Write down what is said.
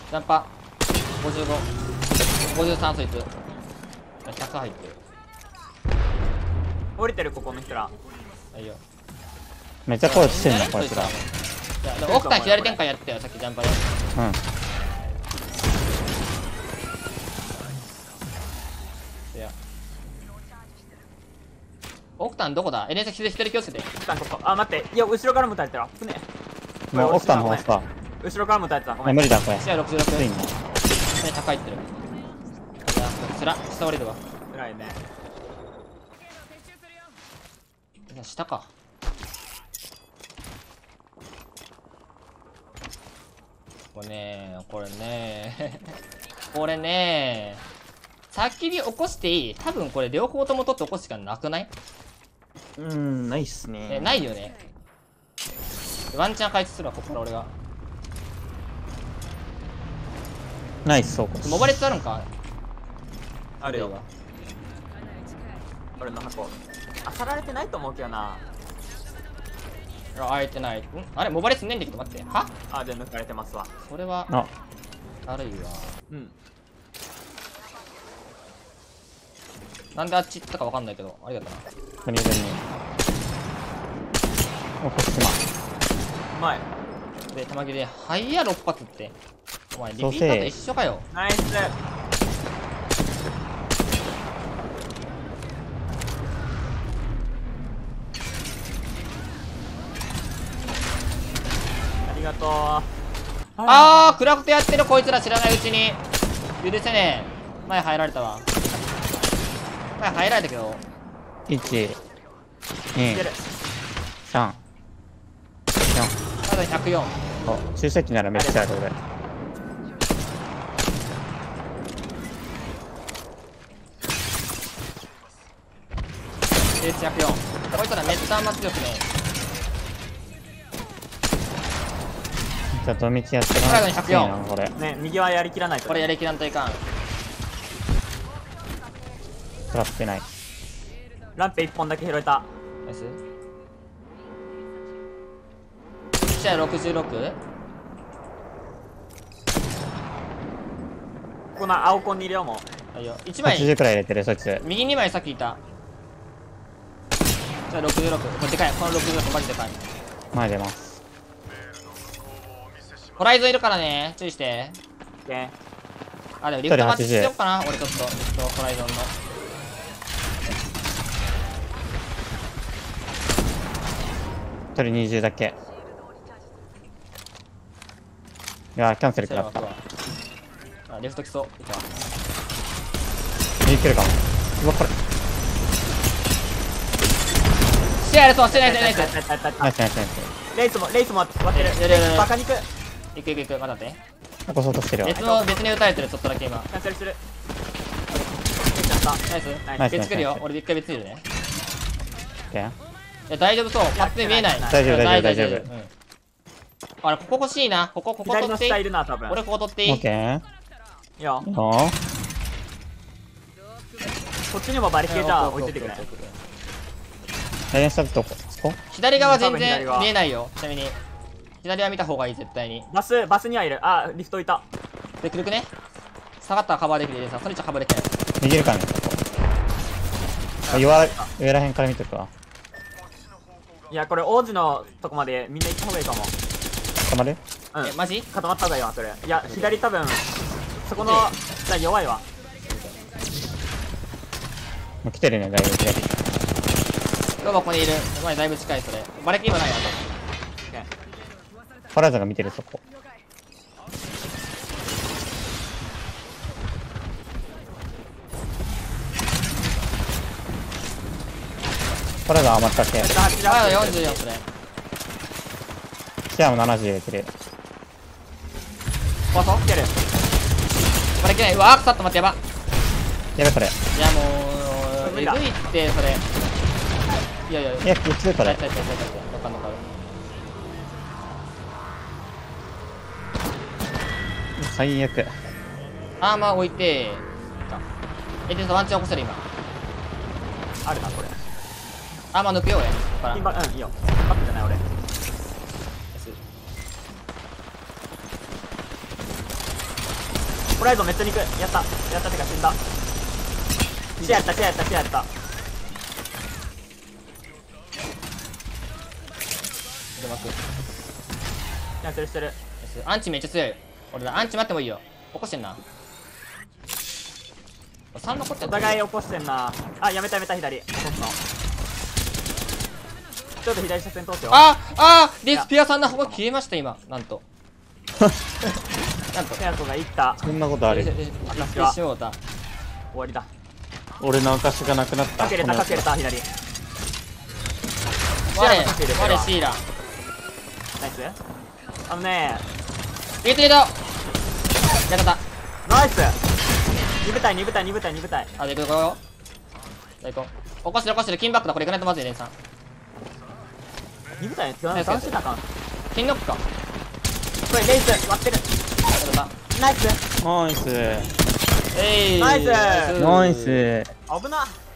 ジャンパ55、53そいつ。100入ってる。 降りてる、ここの人ら。 いいよ。 めっちゃコーチしてんのこいつら。 いやでも奥さん左転換やってたよ、さっきジャンパで。 うん。 いや奥さんどこだ？ NS 左気をつけて。 奥さんここ。あ、待って。いや、後ろからも撃たれてる。危ねえ。 もう奥さんの方っすか。 後ろからも撃たれてた。ごめん。 無理だこれ。 試合66。 ついんの。 高いってる。いや、つら、下降りるわ。 辛いね。 いや、下か。これね先に起こしていい？多分これ両方とも取って起こすしかなくない？ ないっすね。 ないよね。ワンチャン開始するわ、ここから俺が。 ないっす、そうか。 モバレッツあるんか？ あるよ。俺の箱。あさられてないと思うけどな。 開いてない。あれモバレッツねんだけど待って。は？ あ、で抜かれてますわ。 それはあ、 悪いわ。 うん。 なんであっち行ったかわかんないけど、ありがとうな。 ここにいるね。お、こっちま。 うまい。 で、玉切れ、はいや6発って。お前、リピーターと一緒かよ。 ナイス。ありがとう。 あー、クラフトやってるこいつら知らないうちに。許せねえ。前入られたわ。前入られたけど。 1、2、3、4。 まだ104。 お、注射器ならめっちゃある俺。 104。こいつらめっちゃあんま強くねちょっと道やってか最後になきついなこれ。 ね、右はやりきらないと。 これやりきらんといかん。 トラップない。 ランペ1本だけ拾えた。 ナイス。試合 66？ この青コンに入れようもう。 はいよ。1枚、 80くらい入れてるそいつ。 右2枚さっきいた。じゃあ66。これでかい。この66マジでかい。 前出ます。 ホライゾンいるからね。注意して。 オッケー。 あ、でもリフトマッチしようかな。俺ちょっと、ホライゾンの。 1人20だけ。いやーキャンセル食らった。 あ、レフト来そう。いたわ。 右来るかも。うわこれ。 試合やるそう、してないしてないしてない。 ナイスナイスナイス。 レイスも割ってる。バカ肉。 行く行く行く、まだ待って。 起こそうとしてるわ。 別に撃たれてる、ちょっとだけ今。 キャンセルする。 ナイス。 ナイス別来るよ。俺一回別いるね。 オッケー。 いや、大丈夫そう。パッて見えない。 大丈夫大丈夫。 うん。あれ、ここ欲しいな。ここ取左のっていい？ 下いるな、多分。 俺ここ取っていい？ オッケー。 いいよ。 おこっちにもバリケーじゃあ置いててくれ。 大変したとこ。そこ？ 左側全然見えないよ。ちなみに。左は見た方がいい、絶対に。 バスにはいる。あ、リフトいた。 で、くるくね。下がったらカバーできるでさ、それじゃカバーできない。 逃げるかね。上らへんから見てくわ。 いや、これ王子のとこまでみんな行った方がいいかも。 止まる？ うん。 マジ？ 固まった方がいいわ、それ。いや、左多分、そこの、じゃ弱いわ。 もう来てるね、だいぶ左。 ロバここにいる。お前だいぶ近い、それ。バレキーもないやパラザが見てるそこ。パラザ余ったっけ？ と。あ、44、それ。 シェアも70入れてる。 怖そう？来てる。バレキない。うわ、腐った、待って、やば。 やべこれ。 いや、もう、えぐいって、それ。いやいやいや。 いや、普通これ。 わかんのかる。 最悪。 アーマー置いて、ちょっとワンチャン起こせる今。 あるな、これ。 アーマー抜くよ、俺。ここから。 ピンバ、うん、いいよ。パッとじゃない、俺。 ホライゾンめっちゃ肉やったやったってか死んだ。シェアやったシェアやったシェアやった。 出ます。 キャンセルしてる。 アンチめっちゃ強い。俺だ、アンチ待ってもいいよ。起こしてんな。3残ってる。 お互い起こしてんな。あ、やめたやめた。左起こすの。ちょっと左車線通すよ。 ディスピアさんの箱消えました今。なんとなんとペアコがいった。 そんなことある。 私はしもうた。 終わりだ。 俺の証がなくなった。 かけれたかけれた。左我かけれた我シーラナイス。あのね入れてるとやったナイス。2部隊2部隊2部隊2部隊。 あ、で行くよ。行こう。起こしてる起こしてる。金バックだ。これいかないとまずい、レンさん。 2部隊残してたかん。 金ノックか。 これレイス割ってる。 やった。 ナイスナイス。 えい。 ナイスナイス。 危な。